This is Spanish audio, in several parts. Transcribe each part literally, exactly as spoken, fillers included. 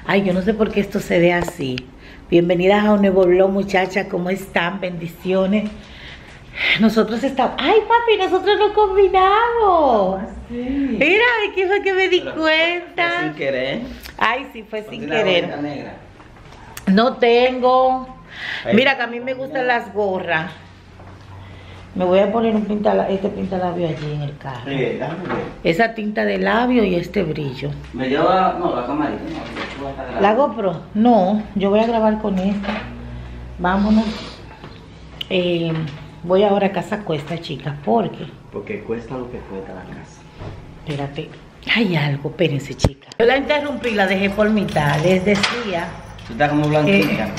Ay, yo no sé por qué esto se ve así. Bienvenidas a un nuevo vlog, muchachas. ¿Cómo están? Bendiciones. Nosotros estamos... ¡Ay, papi! Nosotros no combinamos. Sí. Mira, aquí fue que me di Pero cuenta. Fue sin querer. Ay, sí, fue sin querer. Negra? No tengo. Ahí. Mira, que a mí me gustan las gorras. Me voy a poner un pinta, este pintalabio allí en el carro. Sí, déjame ver. Esa tinta de labio y este brillo. ¿Me lleva? No, la camarita. No, ¿La GoPro? No, yo voy a grabar con esta. Vámonos. Eh, voy ahora a casa cuesta, chicas, porque... Porque cuesta lo que cuesta la casa. Espérate. Hay algo, espérense, chicas. Yo la interrumpí, la dejé por mitad. Les decía... Tú estás como blanquita. Eh,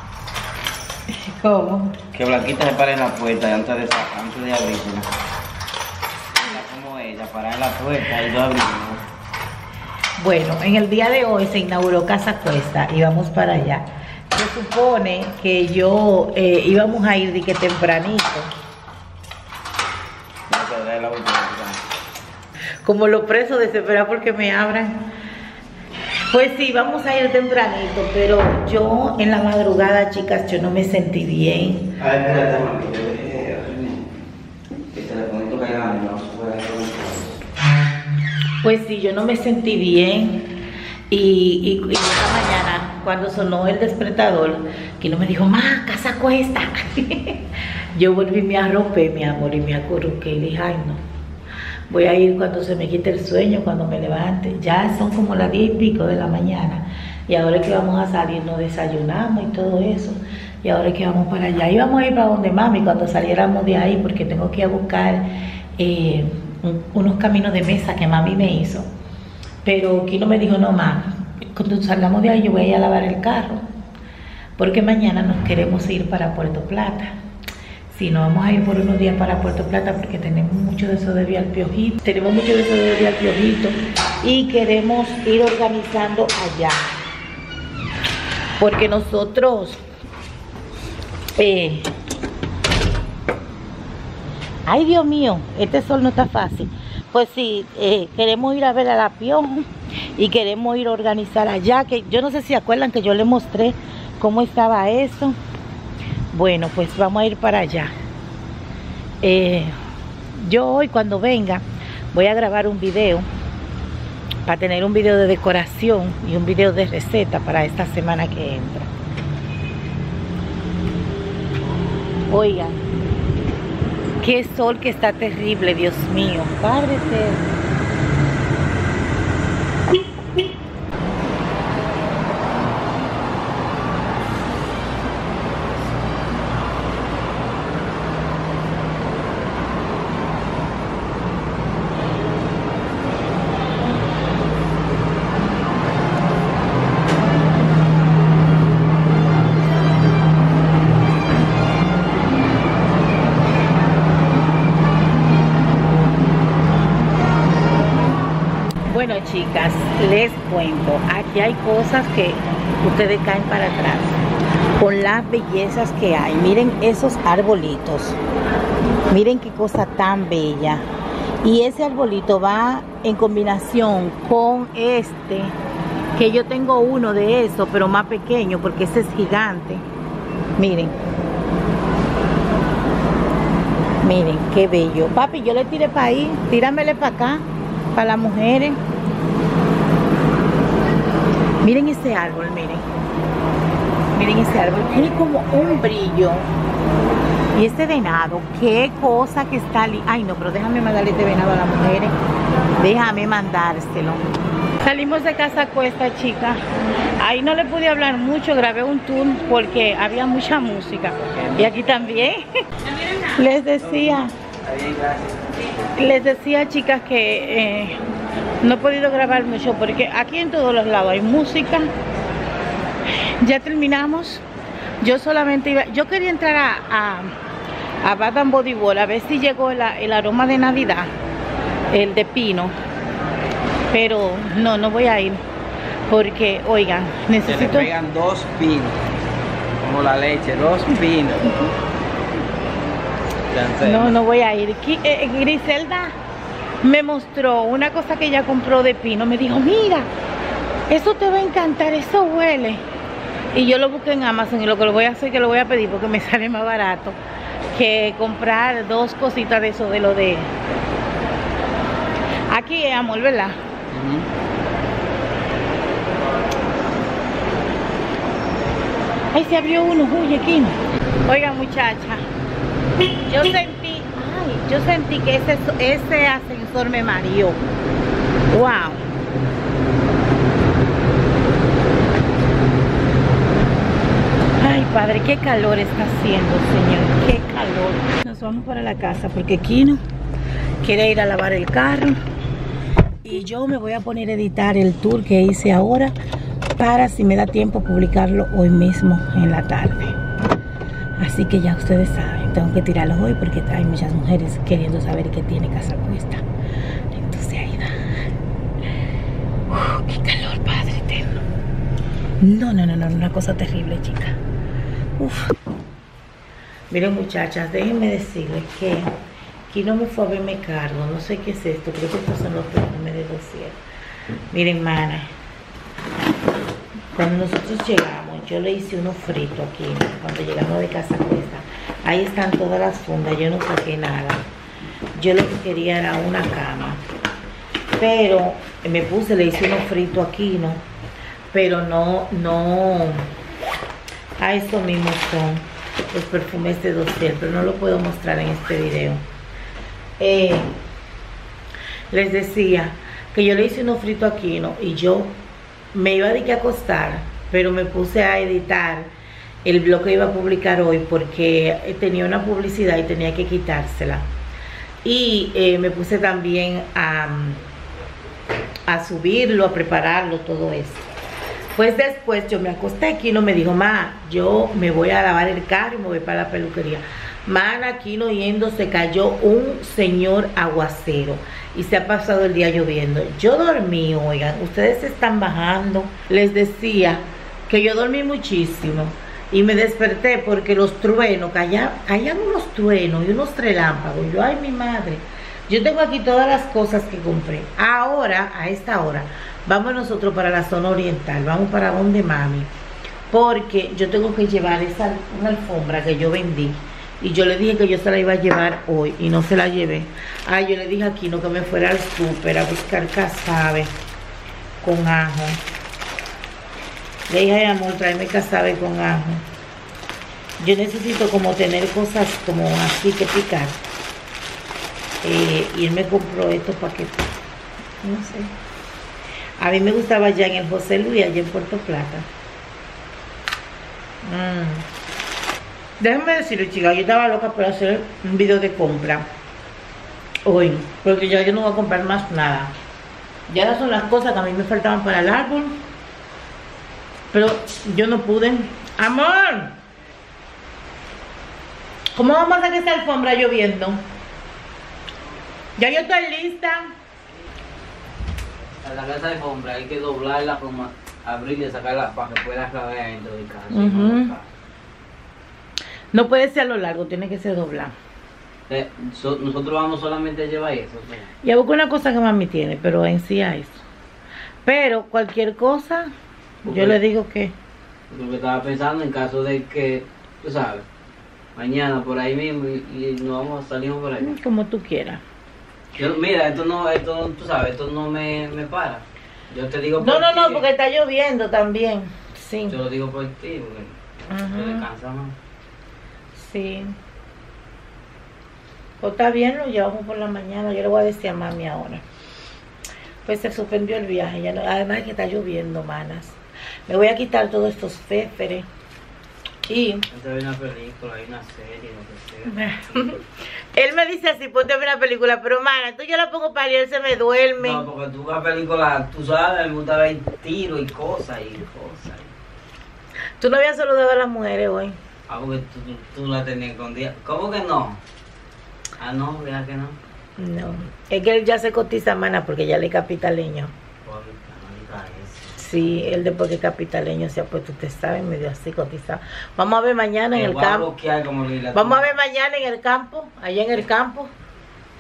¿Cómo? Que Blanquita se para en la puerta antes de, antes de abrirla. Está como ella, para en la puerta y yo abrimos. Bueno, en el día de hoy se inauguró Casa Cuesta y vamos para allá. Se supone que yo eh, íbamos a ir de que tempranito. Como los presos desesperados porque me abran. Pues sí, vamos a ir tempranito, pero yo en la madrugada, chicas, yo no me sentí bien. A ver, espérate, mami, que dejé el telefonito que hay, no se puede hacer. Pues sí, yo no me sentí bien. Y, y, y esta mañana, cuando sonó el despertador, Kilo me dijo, ma, casa cuesta. Yo volví, me arropé, mi amor, y me acurruqué y le dije, ay, no. Voy a ir cuando se me quite el sueño, cuando me levante. Ya son como las diez y pico de la mañana. Y ahora es que vamos a salir, nos desayunamos y todo eso. Y ahora es que vamos para allá. Y vamos a ir para donde mami cuando saliéramos de ahí, porque tengo que ir a buscar eh, un, unos caminos de mesa que mami me hizo. Pero Kino me dijo, no, mami, cuando salgamos de ahí yo voy a ir a lavar el carro. Porque mañana nos queremos ir para Puerto Plata. Si no, vamos a ir por unos días para Puerto Plata porque tenemos mucho deseo de ir al Piojito. Tenemos mucho deseo de ir al Piojito y queremos ir organizando allá. Porque nosotros... Eh, ay, Dios mío, este sol no está fácil. Pues sí, eh, queremos ir a ver a la Piojo y queremos ir a organizar allá. Que yo no sé si se acuerdan que yo les mostré cómo estaba eso. Bueno, pues vamos a ir para allá. Eh, yo hoy cuando venga voy a grabar un video para tener un video de decoración y un video de receta para esta semana que entra. Oigan, qué sol que está terrible, Dios mío. Padre Celestial. Bueno, chicas, les cuento, aquí hay cosas que ustedes caen para atrás con las bellezas que hay. Miren esos arbolitos, miren qué cosa tan bella. Y ese arbolito va en combinación con este, que yo tengo uno de esos, pero más pequeño porque ese es gigante. Miren, miren qué bello. Papi, yo le tiré para ahí, tíramele para acá, para las mujeres. Miren ese árbol, miren. Miren ese árbol. Tiene como un brillo. Y este venado, qué cosa que está ali. Ay, no, pero déjame mandarle este venado a las mujeres. Déjame mandárselo. Salimos de Casa Cuesta, chicas. Ahí no le pude hablar mucho, grabé un tour porque había mucha música. Y aquí también. Les decía. Les decía, chicas, que eh, no he podido grabar mucho porque aquí en todos los lados hay música. Ya terminamos. Yo solamente iba, yo quería entrar a, a, a Bath and Body Works a ver si llegó el, el aroma de Navidad, el de pino. Pero no, no voy a ir porque, oigan, necesito... Se le pegan dos pinos, como la leche, dos pinos. No, no voy a ir. Eh, Griselda me mostró una cosa que ella compró de pino. Me dijo, mira, Eso te va a encantar, eso huele. Y yo lo busqué en Amazon y lo que lo voy a hacer es que lo voy a pedir porque me sale más barato que comprar dos cositas de eso, de lo de... Aquí es, amor, ¿verdad? Uh-huh. Ay, se abrió uno, uy, aquí. Oiga, muchacha, yo sentí, ay, yo sentí que ese, ese ascensor me mareó. Wow. Ay, padre, qué calor está haciendo, señor, qué calor. Nos vamos para la casa porque Kino quiere ir a lavar el carro y yo me voy a poner a editar el tour que hice ahora para, si me da tiempo, publicarlo hoy mismo en la tarde. Así que ya ustedes saben, tengo que tirarlo hoy porque hay muchas mujeres queriendo saber qué tiene Casa Cuesta. Entonces ahí va. Uf, qué calor, padre eterno. No, no, no, no, una cosa terrible, chica. Uf. Miren, muchachas, déjenme decirles que aquí no me fue a verme cargo. No sé qué es esto, creo que estos son los perfumes de dossier. Miren, mana, cuando nosotros llegamos, yo le hice uno frito aquí, ¿no? Cuando llegamos de Casa Cuesta. Ahí están todas las fundas, yo no saqué nada. Yo lo que quería era una cama. Pero me puse, le hice uno frito aquí, ¿no? Pero no, no... A esto mismo son los perfumes de dossier, pero no lo puedo mostrar en este video. Eh, les decía que yo le hice uno frito aquí, ¿no? Y yo me iba a de que acostar, pero me puse a editar el blog que iba a publicar hoy porque tenía una publicidad y tenía que quitársela. Y eh, me puse también a, a subirlo, a prepararlo, todo eso. Pues después yo me acosté, Kino me dijo, ma, yo me voy a lavar el carro y me voy para la peluquería. Mana, Kino yendo, se cayó un señor aguacero y se ha pasado el día lloviendo. Yo dormí, oigan, ustedes se están bajando. Les decía que yo dormí muchísimo y me desperté porque los truenos, caían, caían unos truenos y unos relámpagos. Yo, ay, mi madre, yo tengo aquí todas las cosas que compré. Ahora, a esta hora, vamos nosotros para la zona oriental, vamos para donde mami, porque yo tengo que llevar esa una alfombra que yo vendí. Y yo le dije que yo se la iba a llevar hoy y no se la llevé. Ay, yo le dije a Kino que me fuera al súper a buscar casabe con ajo. Le dije, ay, amor, tráeme casabe con ajo. Yo necesito como tener cosas como así que picar. Eh, y él me compró estos paquetes. No sé. A mí me gustaba ya en el José Luis, allá en Puerto Plata. Mmm. Déjenme decirlo, chicas, yo estaba loca por hacer un video de compra hoy, porque ya yo no voy a comprar más nada. Ya esas son las cosas que a mí me faltaban para el árbol, pero yo no pude. Amor, ¿cómo vamos a hacer esta alfombra lloviendo? Ya yo estoy lista. A la casa de alfombra hay que doblarla, abrirla y sacarla para que pueda clavar dentro de casa. Uh-huh. No puede ser a lo largo, tiene que ser doblado. Eh, so, nosotros vamos solamente a llevar eso. ¿Sí? Y a buscar una cosa que mami tiene, pero en sí a eso. Pero cualquier cosa, porque yo le digo que... Porque estaba pensando en caso de que, tú sabes, mañana por ahí mismo y, y nos vamos a salir por ahí. Como tú quieras. Yo, mira, esto no, esto, tú sabes, esto no me, me para. Yo te digo por No, no, ti, no, porque está lloviendo también. Sí. Yo lo digo por ti, porque uh-huh. te descansa más. Sí. Pues está bien, lo llevamos por la mañana. Yo le voy a decir a mami ahora. Pues se suspendió el viaje. Ya no, además que está lloviendo, manas. Me voy a quitar todos estos féferes. Y... hay una película, hay una serie, lo que sea. Él me dice así, ponte a ver una película. Pero, mana, entonces yo la pongo para y él se me duerme. No, porque tú una película, tú sabes, me gusta ver tiros y cosas y cosas. ¿Tú no habías saludado a las mujeres hoy? Ah, porque tú, tú, tú la tenías escondida. ¿Cómo que no? Ah, no, ¿verdad que no? No, es que él ya se cotiza, mana, porque ya le es capitaleño. Sí, él después que capitaleño se ha puesto, usted sabe, medio así cotizado. Vamos a ver mañana en el campo. Vamos a ver mañana en el campo, allá en el campo.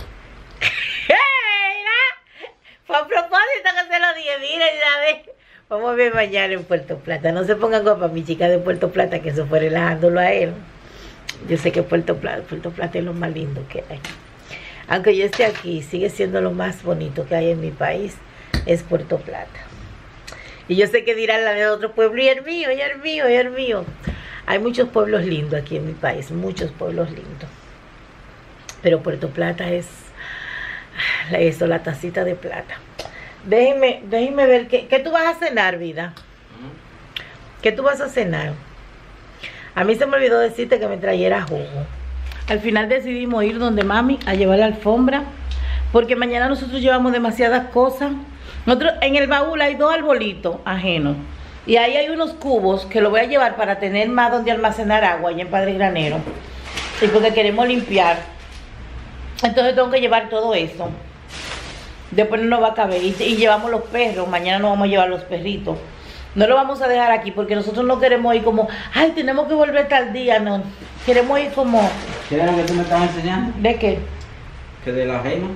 Fue a propósito que se lo dije, mira, ya ve. Vamos a ver mañana en Puerto Plata. No se pongan guapa mi chica de Puerto Plata, que se fue relajándolo a él. Yo sé que Puerto Plata, Puerto Plata es lo más lindo que hay. Aunque yo esté aquí, sigue siendo lo más bonito que hay en mi país, es Puerto Plata. Y yo sé que dirán la de otro pueblo, y el mío, y el mío, y el mío. Hay muchos pueblos lindos aquí en mi país, muchos pueblos lindos. Pero Puerto Plata es eso, la tacita de plata. Déjenme, déjenme ver, ¿qué, ¿qué tú vas a cenar, vida? ¿Qué tú vas a cenar? A mí se me olvidó decirte que me trajera jugo. Al final decidimos ir donde mami a llevar la alfombra, porque mañana nosotros llevamos demasiadas cosas. Nosotros, en el baúl hay dos arbolitos ajenos, y ahí hay unos cubos que lo voy a llevar para tener más donde almacenar agua allá en Padre Granero, y porque queremos limpiar. Entonces tengo que llevar todo eso. Después no nos va a caber. Y, y llevamos los perros. Mañana nos vamos a llevar los perritos. No lo vamos a dejar aquí porque nosotros no queremos ir como, ay, tenemos que volver tal día. No, queremos ir como... ¿Qué era lo que tú me estabas enseñando? ¿De qué? Que de la reina.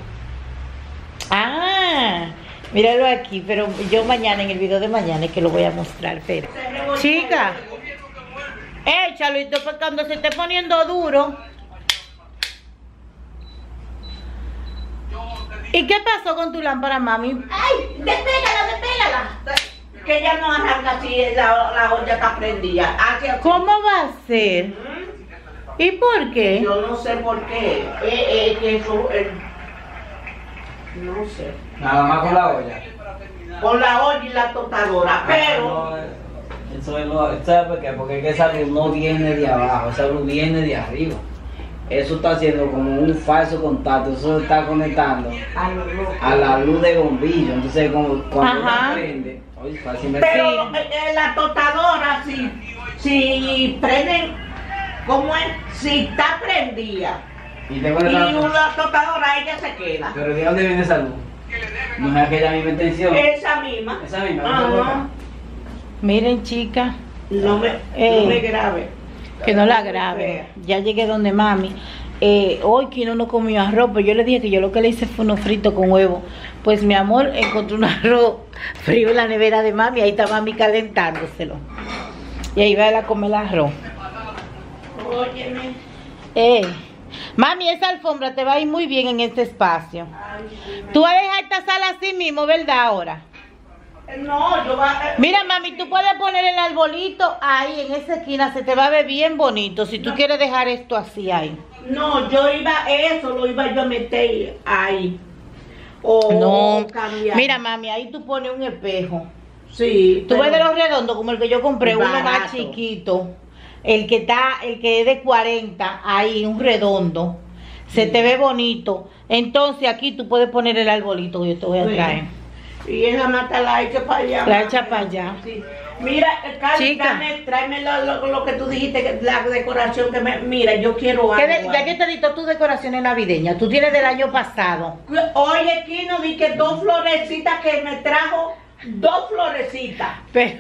Ah, míralo aquí. Pero yo mañana, en el video de mañana, es que lo voy a mostrar. Pero, chica, échalo, y después cuando se esté poniendo duro. ¿Y qué pasó con tu lámpara, mami? ¡Ay! ¡Despégala, despégala! Que ella no arranca si la, la olla está prendida. Hacia... ¿Cómo va a ser? ¿Y por qué? Yo no sé por qué. Eh, eh, que eso, eh, no sé. Nada más con la olla. Con la olla y la tostadora, pero... No, eso es lo... ¿Sabes por qué? Porque es que esa luz no viene de abajo, esa luz viene de arriba. Eso está haciendo como un falso contacto, eso está conectando a la luz de bombillo. Entonces, como cuando Ajá. se prende, oye, fácilmente. Pero eh, eh, la tostadora, si, si prenden, ¿cómo es? Si está prendida Y, te y conectan- una tostadora, ella se queda. Pero ¿de dónde viene esa luz? No es aquella misma intención. Esa misma. Esa misma. Ajá. Miren, chicas, No me, Eh. no me grabe. que no la grabe. Ya llegué donde mami. Eh, hoy Kino no comió arroz, pero yo le dije que yo lo que le hice fue unos fritos con huevo. Pues mi amor, encontré un arroz frío en la nevera de mami. Ahí está mami calentándoselo. Y ahí va él a comer el arroz. Óyeme. Eh, mami, esa alfombra te va a ir muy bien en este espacio. Tú vas a dejar esta sala así mismo, ¿verdad? Ahora. No, yo va eh, Mira, mami, tú puedes poner el arbolito ahí en esa esquina, se te va a ver bien bonito. Si tú quieres dejar esto así ahí. No, yo iba, eso lo iba yo a meter ahí. O No, cambiar. mira, mami, ahí tú pones un espejo. Sí. Tú pero- ves de los redondos como el que yo compré, uno más Barato. chiquito. El que está, el que es de cuarenta, ahí, un redondo. Se te ve bonito. Entonces aquí tú puedes poner el arbolito que yo te voy a Sí. traer. Y esa mata la echa para allá. La echa para allá. Sí. Mira, eh, Cali, Chica. dame, tráeme lo, lo- lo que tú dijiste, que la decoración que me... Mira, yo quiero algo. ¿Qué de- ya ahí. yo te he dicho tus decoraciones navideñas. Tú tienes del año pasado. Oye, Kino, di que dos florecitas que me trajo, dos florecitas. Pero,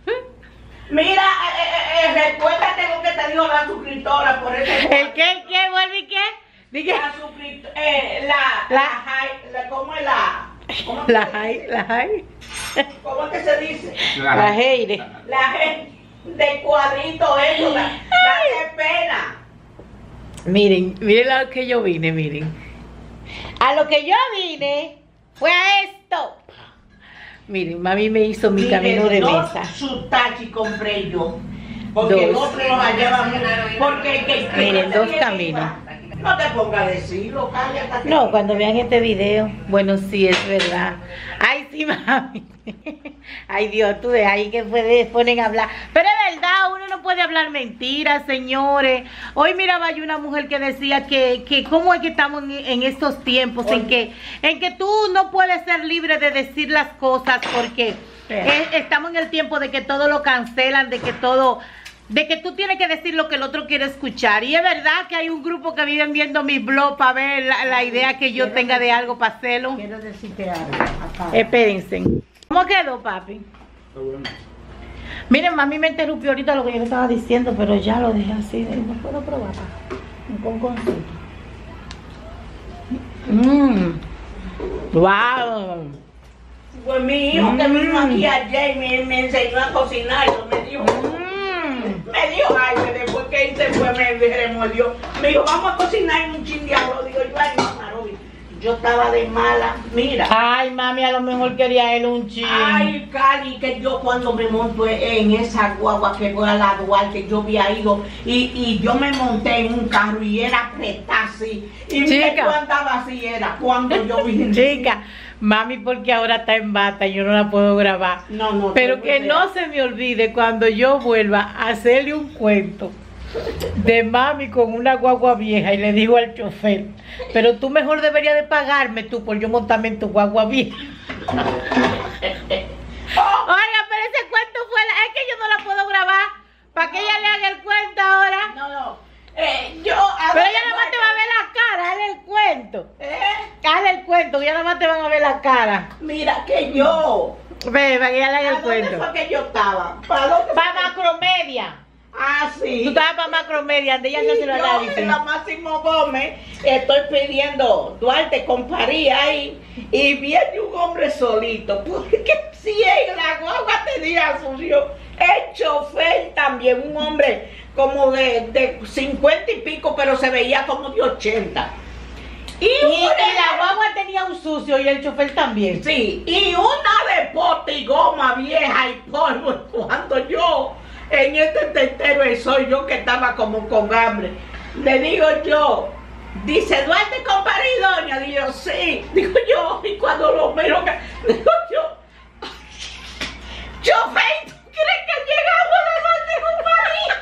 Mira, eh, eh, eh, recuérdate lo que te dijo la suscriptora por ese... ¿el qué? ¿El qué? ¿Vuelve y qué? Dije, La suscriptora, eh, la, La- la, high- la- ¿cómo es la? ¿Cómo es la que se hay, dice? la hay. ¿Cómo es que se dice? La Heire. La gente de cuadrito eso, da, da qué pena. Miren, miren a lo que yo vine, miren. A lo que yo vine fue a esto. Miren, mami me hizo mi camino de dos mesa. Sutachi compré yo. Porque el Dos. otro lo hallaba muy- porque el que Miren, que dos tiene caminos. iba. No te pongas a decirlo, cállate. No, cuando vean este video, bueno, sí, es verdad. Ay, sí, mami. Ay, Dios, tú de ahí que puede, ponen a hablar. Pero es verdad, uno no puede hablar mentiras, señores. Hoy miraba yo una mujer que decía que, que cómo es que estamos en, en estos tiempos, en que, en que tú no puedes ser libre de decir las cosas porque es- estamos en el tiempo de que todo lo cancelan, de que todo... De que tú tienes que decir lo que el otro quiere escuchar. Y es verdad que hay un grupo que viven viendo mis blogs para ver la, la idea que yo tenga de algo para hacerlo. Quiero decirte algo. Acá. Espérense. ¿Cómo quedó, papi? Miren, mami me interrumpió ahorita lo que yo le estaba diciendo, pero ya lo dejé así. No puedo probar, papá. Un conconcito. Mmm. Wow. Pues mi hijo Mm. que vino aquí ayer y me, me enseñó a cocinar, yo me dijo, Mm. me dijo, ay, que después que él se fue me remolió. Me dijo, vamos a cocinar un chin de arroz. Digo yo, ay, no, Marobi, yo estaba de mala, mira. Ay, mami, a lo mejor quería él un chin. Ay, Cali, que yo cuando me monto en esa guagua que fue a la Duarte, yo había ido y, y yo me monté en un carro y era apretada así. Y mira, Chica. yo andaba así, era cuando yo vine. Chica, mami, porque ahora está en bata, yo no la puedo grabar. No, no. Pero te que voy a- no se me olvide cuando yo vuelva a hacerle un cuento de mami con una guagua vieja y le digo al chofer, pero tú mejor deberías de pagarme tú por yo montarme en tu guagua vieja. Oh, Oiga, pero ese cuento fue la... Es que yo no la puedo grabar para que ella le haga el cuento ahora. no, no. Eh, yo. ¿a Pero dónde ella nada más fue te va a ver la cara, hazle el cuento. Eh, Hazle el cuento, que ya nada más te van a ver la cara. Mira que yo. Ve, para que ella le haga ¿A el dónde cuento. fue que yo estaba? ¿Para dónde? Para Macromedia. Ah, sí. Tú estabas para Macromedia, de ella se Y lo yo análisis. en la Máximo Gómez estoy pidiendo Duarte con París ahí y viene un hombre solito, porque si en la guagua tenía suyo, el chofer también, un hombre como de, de cincuenta y pico, pero se veía como de ochenta. Y, Y, y una- la guagua tenía un sucio y el chofer también. Sí, y una de pote y goma vieja y polvo. Cuando yo, en este testero soy yo que estaba como con hambre, le digo yo, dice Duarte con París, doña, digo sí, digo yo, y cuando lo miro, que- digo yo, chofer, ¿tú crees que llegamos a Duarte con París?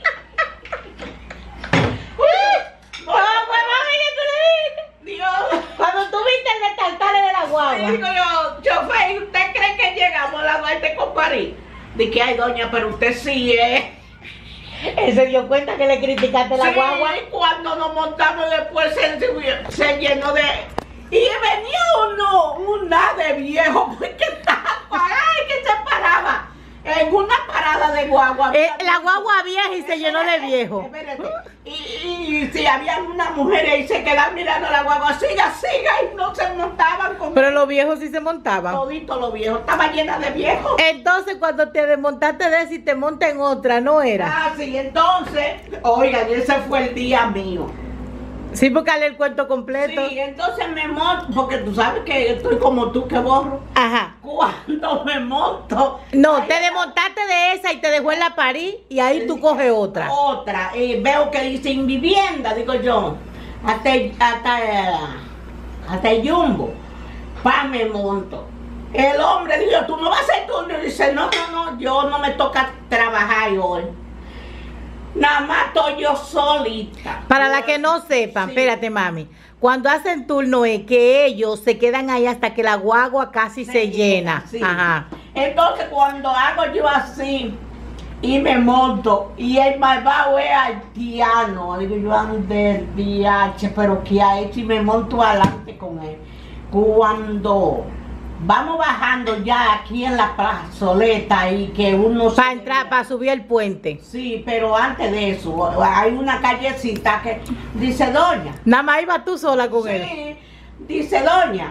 ¿Cómo fue, mami, que tú le dijiste? Dios. Cuando tú viste el destartale de la guagua. Digo yo, chofer, ¿usted cree que llegamos a la Duarte con París? Dije, ay, doña, pero usted sí es. Él se dio cuenta que le criticaste la Sí, guagua. cuando nos montamos después se, se- se llenó de... Y venía uno, una de viejo, porque estaba ay, que se paraba en una parada de guagua. Eh, la guagua vieja y se llenó de viejo. Espérate. Y, y, y si había una mujer y se quedaban mirando la guagua, siga, siga, y no se montaban con Pero los viejos sí se montaban. todito los viejos, estaba llena de viejos. Entonces cuando te desmontaste de esa y te monta en otra, ¿no era? Ah, sí, entonces, oigan, ese fue el día mío. Sí, porque hazle el cuento completo. Sí, entonces me monto, porque tú sabes que estoy como tú que borro. Ajá. Cuando me monto. No, ahí te desmontaste de esa y te dejó en la París y ahí tú coges otra. Otra, y veo que dice sin vivienda, digo yo, hasta, el- hasta, eh, hasta el Jumbo, pa, me monto. El hombre dijo, tú no vas a hacer turno, y dice, no, no, no, yo no me toca trabajar hoy. Nada más estoy yo solita. Para la que no sepan, Sí. espérate, mami. Cuando hacen turno es que ellos se quedan ahí hasta que la guagua casi se, llena. Sí. Ajá. Entonces cuando hago yo así y me monto y el malvado es haitiano, digo yo ande el D H, pero que ha hecho y me monto adelante con él. Cuando vamos bajando ya aquí en la plazoleta y que uno Para se- entrar, para subir el puente. Sí, pero antes de eso hay una callecita que dice doña. Nada más iba tú sola con él. Sí, dice doña,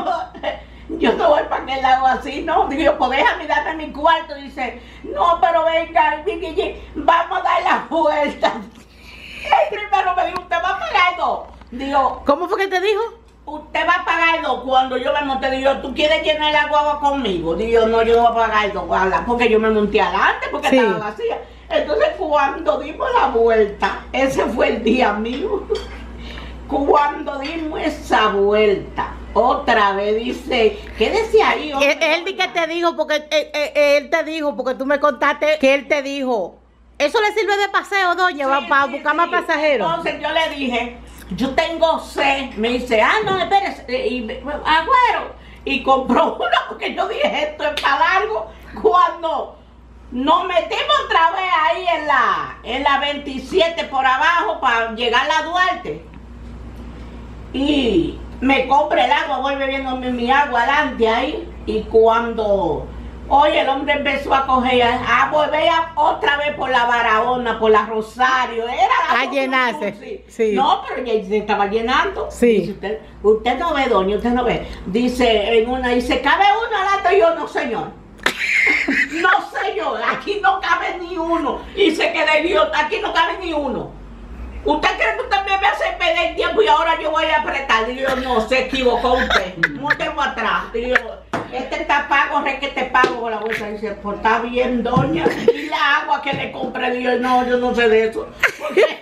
yo no voy para aquel lado así, no, digo yo, pues déjame darme mi cuarto, dice, no, pero venga, Vicky, vamos a dar la vuelta. El primero me dijo, usted va a pagar dos. Digo, ¿Cómo fue que te dijo? usted va a pagar dos. Cuando yo me monté, digo, ¿tú quieres llenar la guagua conmigo? Digo, no, yo no voy a pagar dos, guarda, porque yo me monté adelante, porque Sí. estaba vacía. Entonces cuando dimos la vuelta, ese fue el día mío. Cuando dimos esa vuelta, otra vez dice, ¿qué decía ahí? Él, él di que te dijo, porque él, él- él te dijo, porque tú me contaste que él te dijo, ¿eso le sirve de paseo, doña? ¿Va Sí, para sí, buscar sí. más pasajeros? Entonces yo le dije, yo tengo sed. Me dice, ah, no, espérese. Y, agüero. Y compró uno, porque yo dije, esto es para largo. Cuando nos metimos otra vez ahí en la, en la veintisiete por abajo para llegar a la Duarte. Y me compré el agua, voy bebiendo mi, mi agua adelante ahí. Y cuando Oye, el hombre empezó a coger, a volver a- otra vez por la Barahona, por la Rosario. Era la A llenarse, sí. sí. No, pero ya se estaba llenando. Sí. Dice usted, usted no ve, doña, usted no ve. Dice en una, dice, ¿cabe uno al alto? Y yo, no, señor. No, señor, aquí no cabe ni uno. Y se queda idiota, aquí no cabe ni uno. ¿Usted cree que usted me hace perder el tiempo y ahora yo voy a apretar? Y yo, no, se equivocó usted. Montemos atrás. Y yo, este está pago, re que te pago con la bolsa. Dice, pues está bien, doña. Y la agua que le compré, y yo, no, yo no sé de eso. Porque,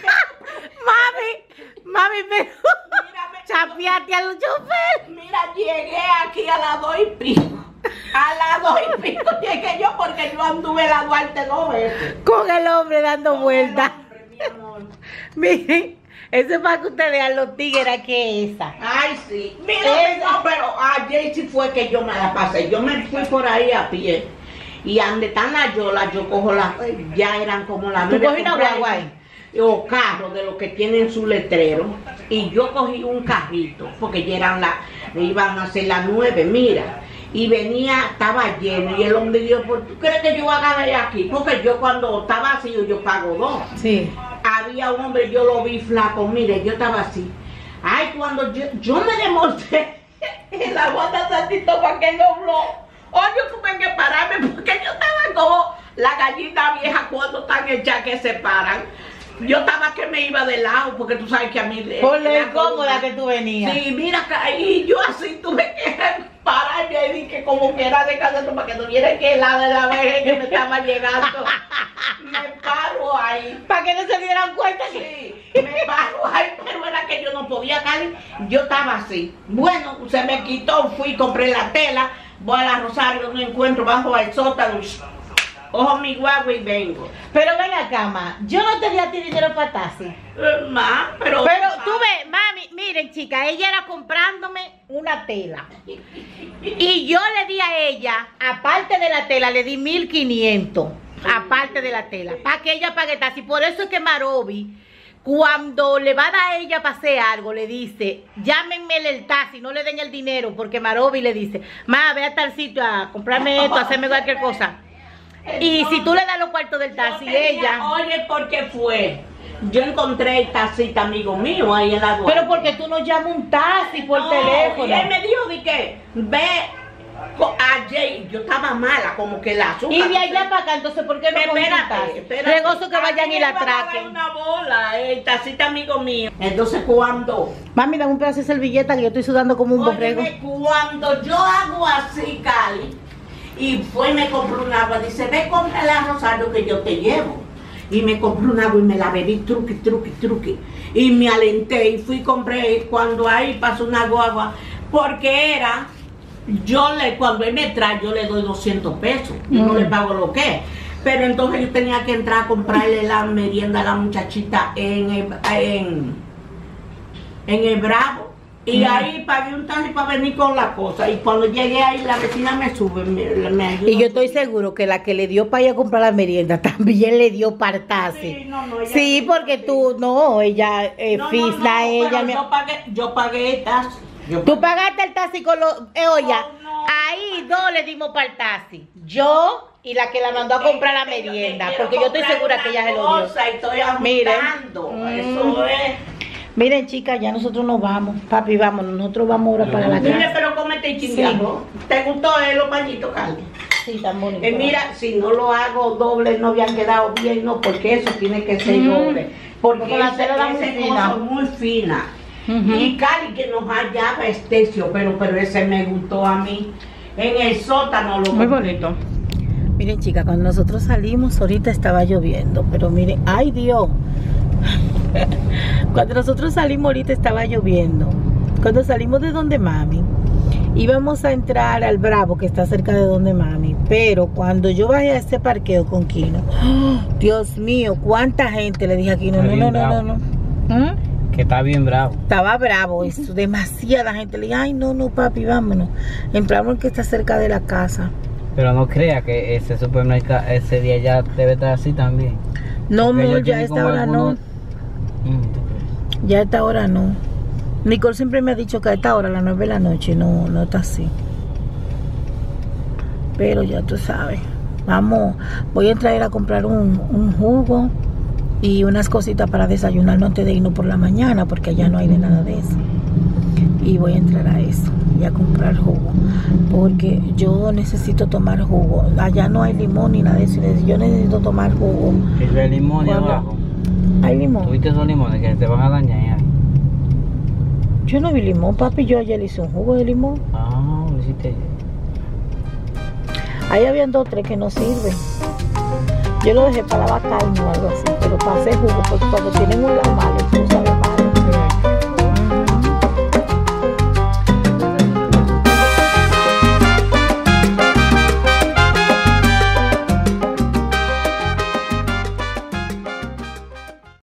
Mami, mami, pero mírame, chapeate al chofer. mira, llegué aquí a las dos y pico. A las dos y pico llegué yo porque yo anduve la Duarte dos veces. Con el hombre dando vueltas. Hombre, mi amor. Miren, eso es para que ustedes vean los tigres que es esa. Ay, sí. Mira, no, pero ayer sí fue que yo me la pasé. Yo me fui por ahí a pie. Y donde están las yolas, yo cojo las. Ya eran como las ¿Tú nueve. cogí una compré guagua ahí? O carro de los que tienen su letrero. Y yo cogí un carrito, porque ya eran las. Iban a ser las nueve, mira. Y venía, estaba lleno. Y el hombre dijo, ¿por tú crees que yo voy a ganar aquí? Porque yo cuando está vacío, yo pago dos. Sí. Había un hombre, yo lo vi flaco, mire, yo estaba así. Ay, cuando yo, yo me desmonté en la bota tantito para que no habló. Oye, yo tuve que pararme porque yo estaba como la gallina vieja cuando están hechas que se paran. Yo estaba que me iba de lado porque tú sabes que a mí... Por lo la incómoda columna- que tú venías. Sí, mira, y yo así tuve que pararme y dije como que era de casa para que no viera que la de la vez que me estaba llegando. Me paro ahí. Para que no se dieran cuenta que... Sí, me paro ahí, pero era que yo no podía caer. Yo estaba así. Bueno, se me quitó, fui, compré la tela, voy a la Rosario, no encuentro, bajo al sótano, cojo mi guagua y vengo. Pero ven acá, ma, yo no te di a ti dinero para taxi. Eh, Ma, pero... Pero tú ves, mami, miren chica, ella era comprándome una tela. Y yo le di a ella, aparte de la tela, le di mil quinientos. Aparte de la tela, para que ella pague taxi. Por eso es que Marobi, cuando le va a dar a ella para hacer algo, le dice, llámenme el taxi, no le den el dinero, porque Marobi le dice, ma, ve a tal sitio a comprarme esto, a hacerme cualquier cosa. Y si tú le das los cuartos del taxi, Yo tenía- ella... Oye, ¿por qué fue? Yo encontré el taxista amigo mío ahí en la aduana. Pero porque tú no llamas un taxi por No, teléfono. Y él me dijo, di que, ve, co- ayer, yo estaba mala, como que la azúcar. Y de allá para acá, entonces, ¿por qué no cogiste un Espérate, taxi? espérate. Regoso que vayan y la A mí me iban a dar atraquen. una bola, el taxista amigo mío. Entonces, cuando... Mami, dame un pedazo de servilleta que yo estoy sudando como un borrego. Óyeme, cuando yo hago así, Cali, y fue y me compró un agua, dice, ve, cómprale a Rosario que yo te llevo. Y me compré un agua y me la bebí, truqui, truqui, truqui. Y me alenté y fui y compré, cuando ahí pasó una guagua, porque era, yo le, cuando él me trae, yo le doy doscientos pesos, y no Mm. le pago lo que es. Pero entonces yo tenía que entrar a comprarle la merienda a la muchachita en el, en, en el Bravo. Y Mm. ahí pagué un taxi para venir con la cosa. Y cuando llegué ahí, la vecina me sube, me, me ayuda. Y yo estoy seguro que la que le dio para ir a comprar la merienda también le dio para el taxi. Sí, no, no, ella Sí, sí, porque sí. tú, no, ella, eh, No, no, fisna no, ella. pero mi- yo pagué, yo pagué el taxi. Yo Tú pagaste el taxi con los, eh, oye, No, no. ahí dos le dimos para el taxi. Yo y la que la mandó a comprar la merienda, porque yo estoy segura que ella se lo dio. Cosa, y estoy Miren. ajustando. Mm. Eso es. Miren, chicas, ya nosotros nos vamos. Papi, vamos, nosotros vamos ahora para la Mire, casa. pero cómete chingando. ¿Te gustó eh, los pañitos, Carly? Sí, tan bonito. Eh, mira, si no lo hago doble, no habían quedado bien, no, porque eso tiene que ser Mm. doble. Porque Porque la ese- tela era muy ese fina. coso es muy fina. Ujú. Y Cali que nos hallaba estecio, pero, pero ese me gustó a mí. En el sótano lo Muy compré. bonito. Miren, chicas, cuando nosotros salimos, ahorita estaba lloviendo, pero miren, ¡ay, Dios! Cuando nosotros salimos, ahorita estaba lloviendo. Cuando salimos de donde mami, íbamos a entrar al Bravo, que está cerca de donde mami. Pero cuando yo bajé a ese parqueo con Kino, ¡oh, Dios mío! ¿Cuánta gente? Le dije a Kino, Está no, bien no, no, no, no. ¿Mm? Que está bien bravo. Estaba bravo, eso, demasiada gente. Le dije, ay, no, no, papi, vámonos. Entramos el que está cerca de la casa. Pero no crea que ese supermercado ese día ya debe estar así también. No, Porque amor, ellos ya a tienen esta como hora algunos- no. Mm, ¿tú crees? Ya a esta hora no. Nicole siempre me ha dicho que a esta hora, a las nueve de la noche, no, no está así. Pero ya tú sabes. Vamos, voy a entrar a comprar un, un jugo y unas cositas para desayunar antes de irnos por la mañana, porque allá no hay de nada de eso. Y voy a entrar a eso y a comprar jugo, porque yo necesito tomar jugo. Allá no hay limón ni nada de eso. Yo necesito tomar jugo. ¿Y el limón de abajo? ¿Hay limón? ¿Tuviste esos limones que te van a dañar ahí? Yo no vi limón, papi. Yo ayer hice un jugo de limón. Ah, lo hiciste ayer. Ahí habían dos o tres que no sirven. Yo lo dejé para lavar carne o algo así, pero para hacer jugo, porque cuando tienen un mal, entonces